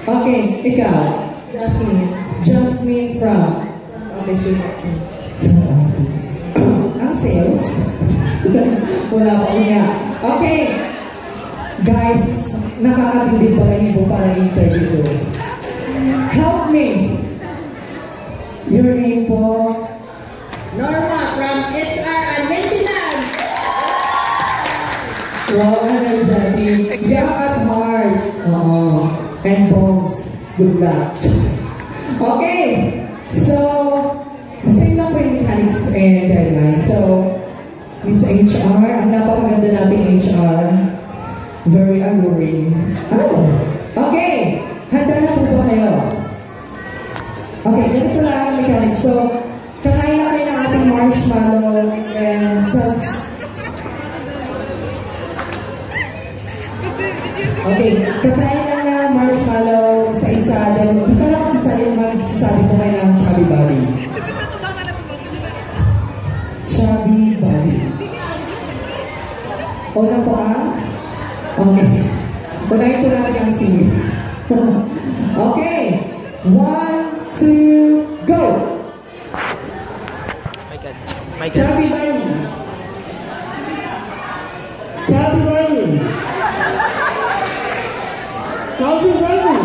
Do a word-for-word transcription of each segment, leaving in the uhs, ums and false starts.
Okay, ikaw. Jasmine. Jasmine from? Office department. From office. Ang sales? Wala pa niya. Okay. Guys, nakakatindi pala yung para interview ko. Help me. Your name po? Norma from H R and Maintenance. Wow, energetic. Young at heart. Oo. And bones. Good luck. Okay. So, same lang po yung hands and deadline. So, Miss H R, ang napakaganda natin H R. Very alluring. Oh. Okay. Handa na po ba kayo? Okay, ganito lang mechanics. So, kakain natin ang ating marshmallow and then sas... Okay, kakain lang na marshmallow sa isa, then parang sasabi yung magsasabi ko ngayon ang chubby body. Chubby body. Una po ang? Okay. Unahin po natin ang singit. Okay. One, two, go! My God. My God. Chubby body. Chubby body. Chubby body.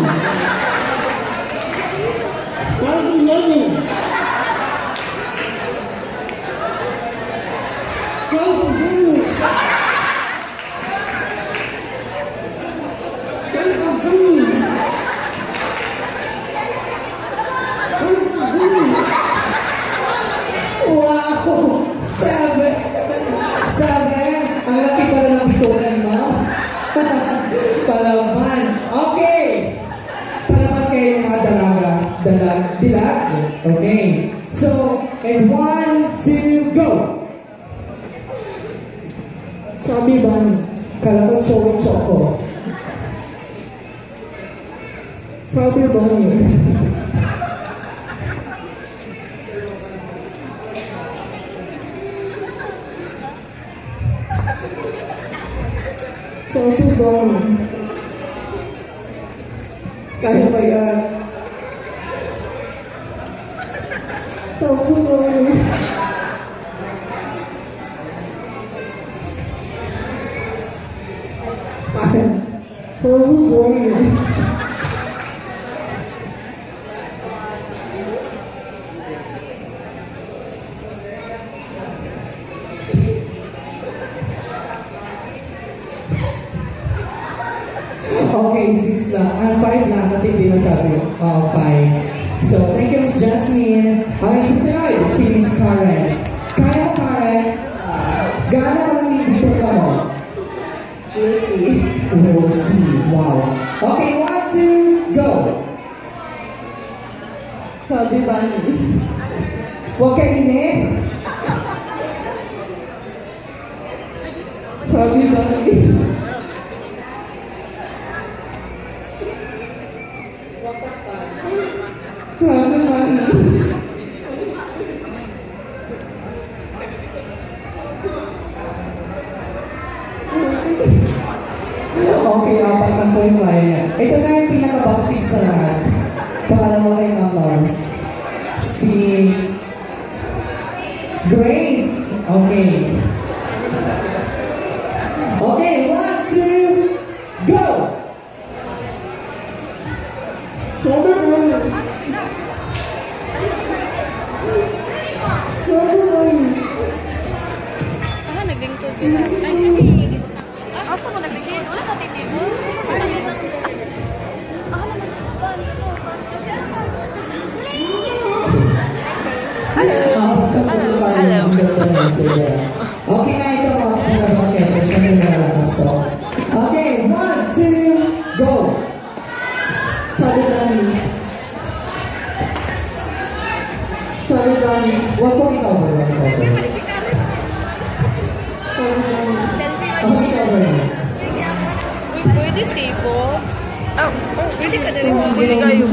Chubby body. Chubby body. Wow! Seven! Seven! Ang laki pala ng bitukan mo. Palaman. Okay! Palaman kayo mga dalaga. Dalag. Dilag? Okay. So, and one, two, go! Chubby bunny. Kala ko choco-choco. Chubby bunny. Chubby bunny. Kaya ba yan? Chubby bunny. Chubby bunny. Okay, six lang. Ah, five lang kasi hindi nasabi. Oh, five. So, thank you, Miss Jasmine. Okay, susunod, si Miss Karen. Kaya mo, Karen? Gaano ka lang dito ka mo? We'll see. We'll see. Wow. Okay, one, two, go! Chubby bunny. Huwag ka ini. Chubby bunny. Chubby bunny. Okay, apat na po yung kaya. Ito na yung pinaka-boxing sa lahat. Pangalawa kay Ma'am Lawrence. Si Grace. Okay. Okay, one, two, go! Chubby bunny. Chubby bunny. Ah, naglingkod sila. Ay, sige. Ah, asa mo naglingkod? Wala ka titin mo. Ah, okay na ito mga pinag-okay. Siyempre na lakas to. Okay, one, two, go! Chubby bunny. Chubby bunny. Huwag po ikaw ba? Huwag ikaw ba? Chubby bunny. Huwag ikaw ba? Uy, pwede sibo. Ah, oh, pwede ka na rin. Pwede kayo.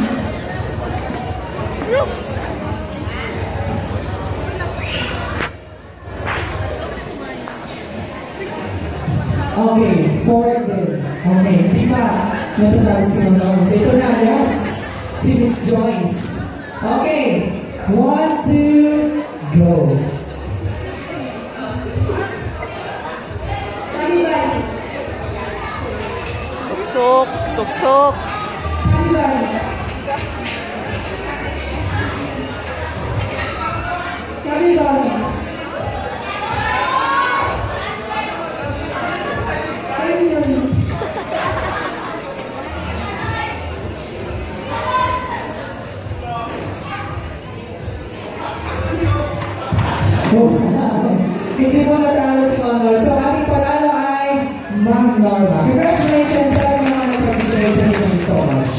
Okay, four din. Okay, di ba? natatalo si Manong. So ito na, last, si Miss Joyce. Okay, one, two, go. Suksok, suksok. Hindi mo natalo si Honor. So, ating panalo ay Ma'am Norma. Congratulations sa mga nag-participate. Thank you so much.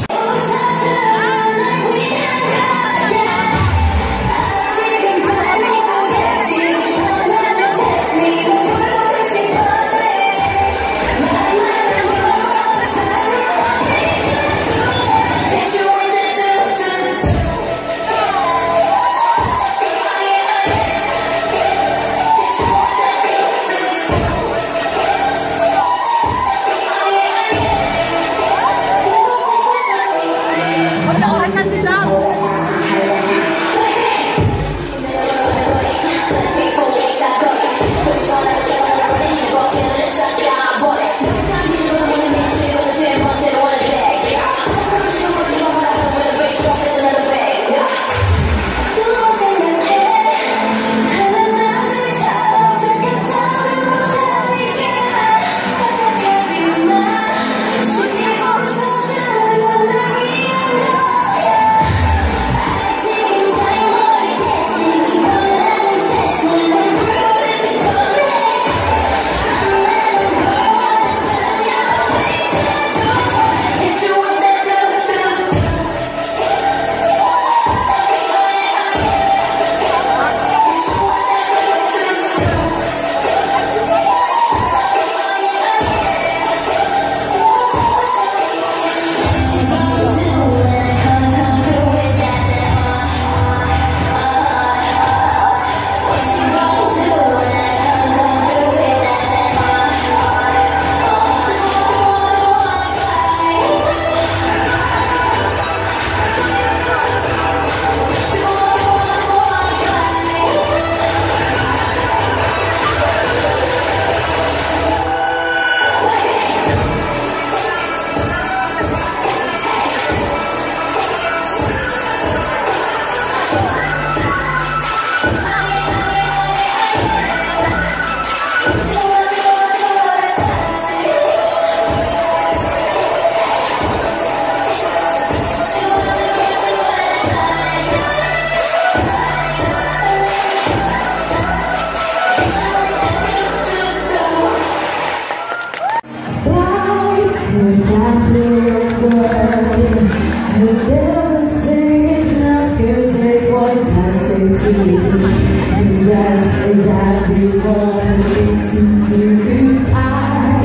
And that's exactly what I need to do if I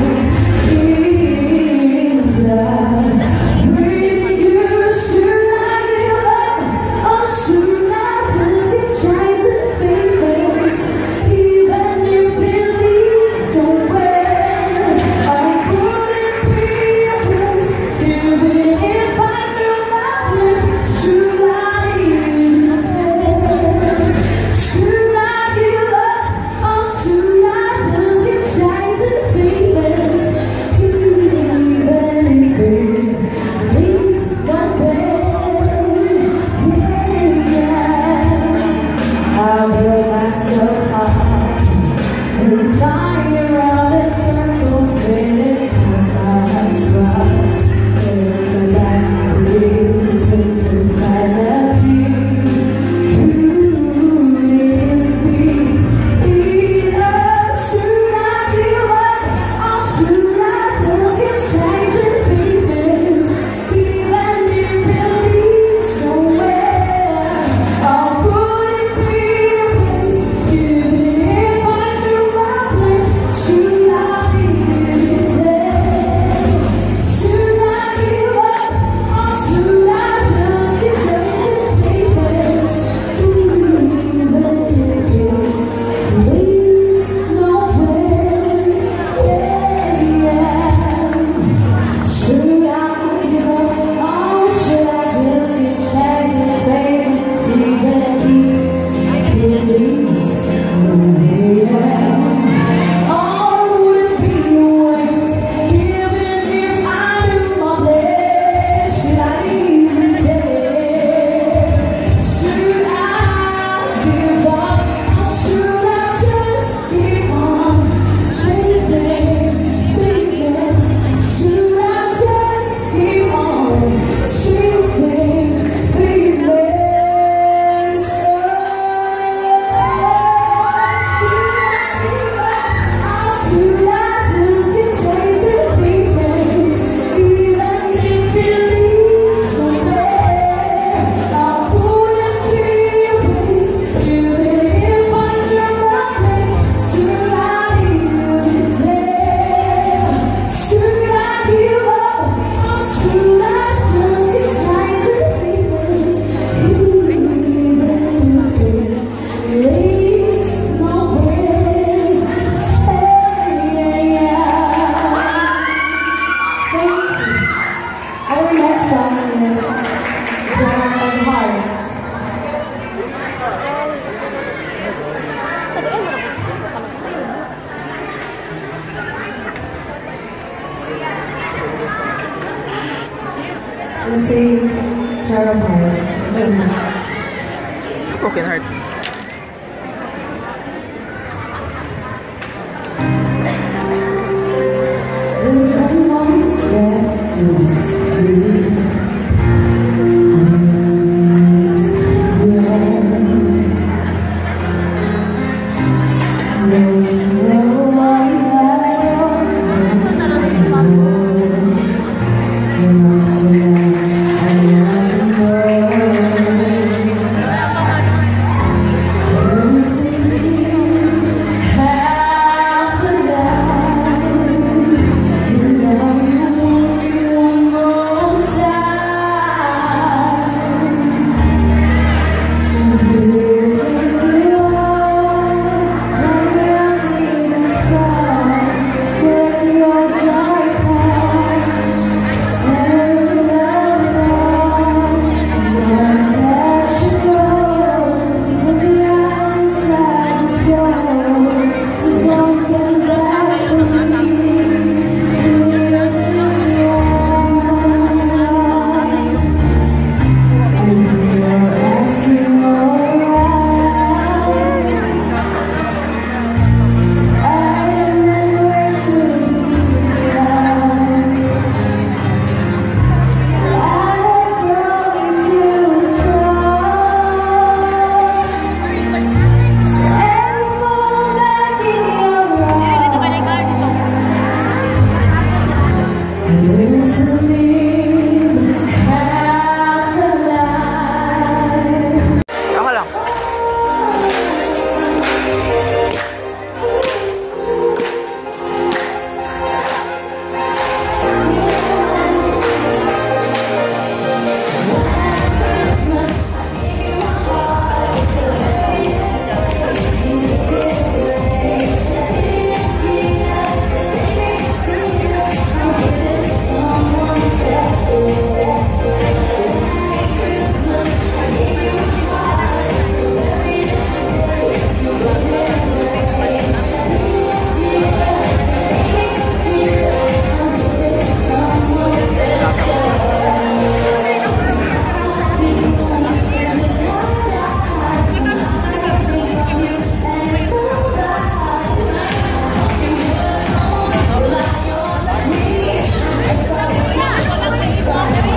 end up bringing you. Should I give up or should I just get tries and favors? Even if it leads nowhere, I couldn't be a place. Even if I knew my place, should I even tell? Should I give up or should I just get tries and favors? Even if it Let's sing Child of Hearts. Broken heart. So one moment left to be scream. Thank you.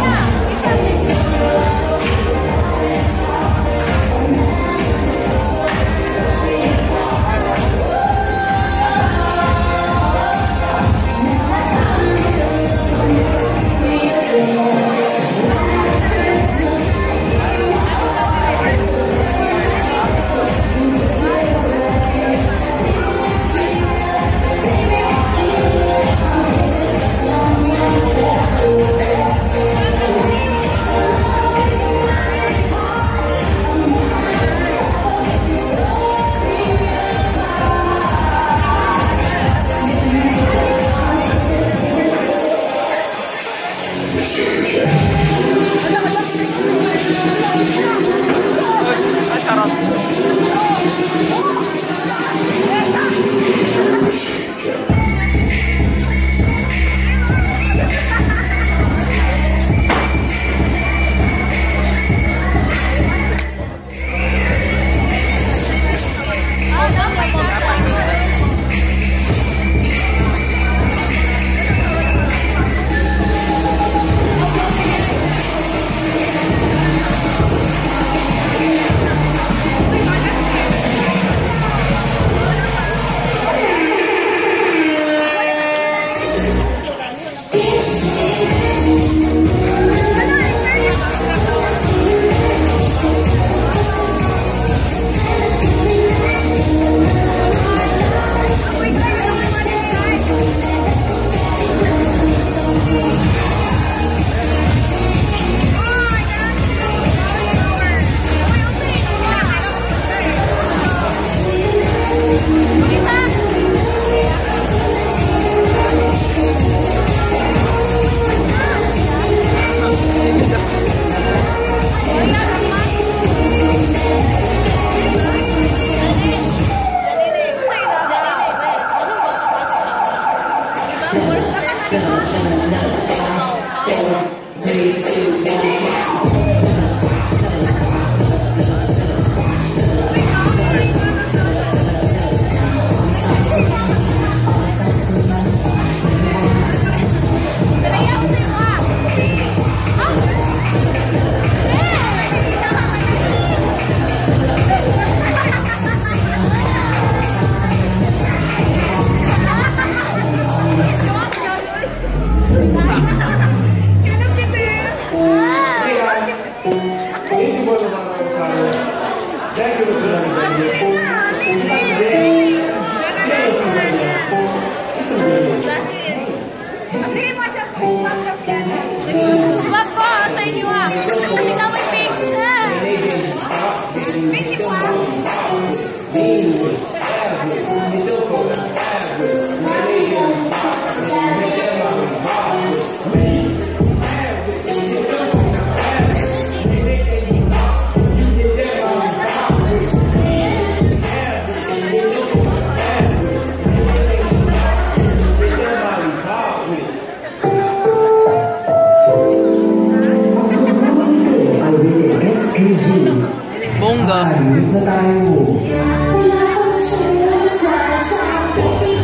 Wait na tayo. Wala akong masyadong sa Shopee.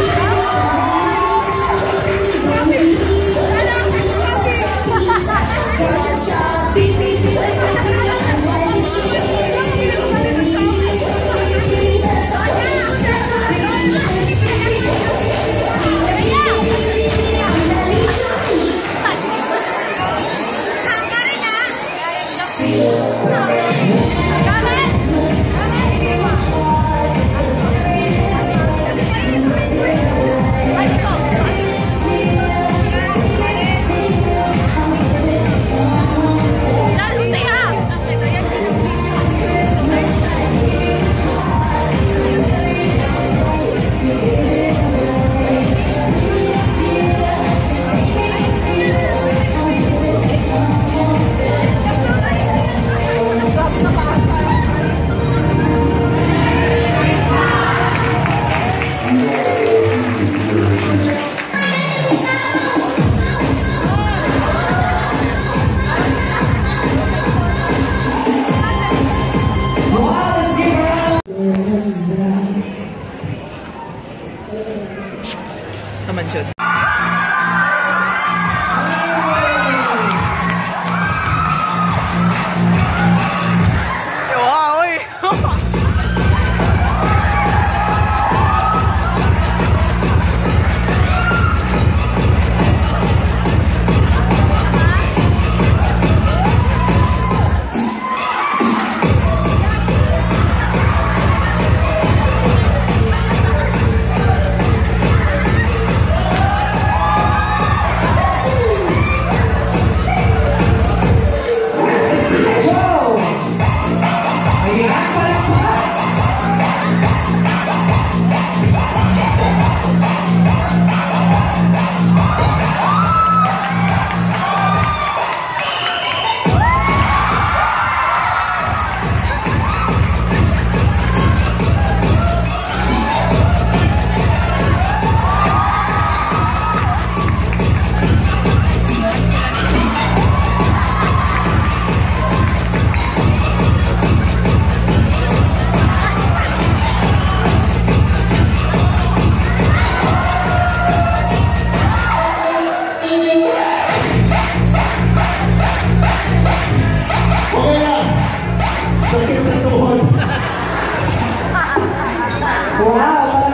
Sa mansyod. Wow, uy! Wow!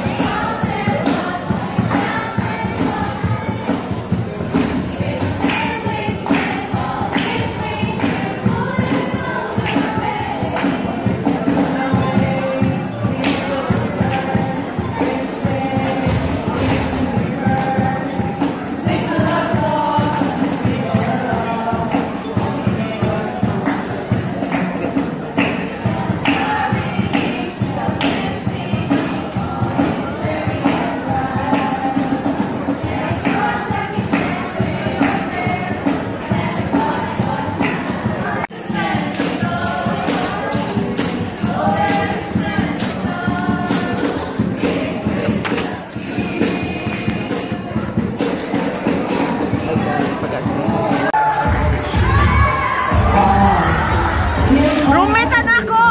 Roommate na ako!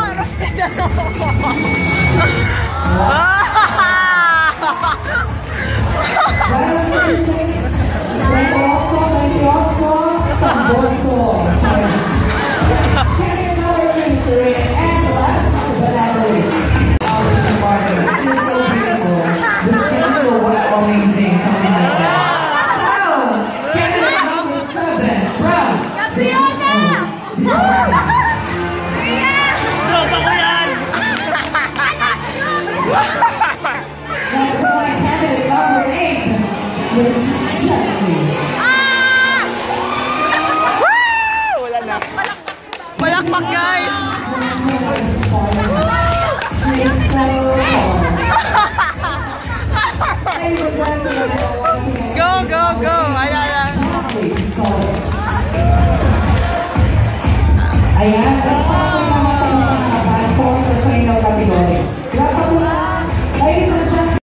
Palakpak guys! Go, go, go! Ayan, ayan. Ayan.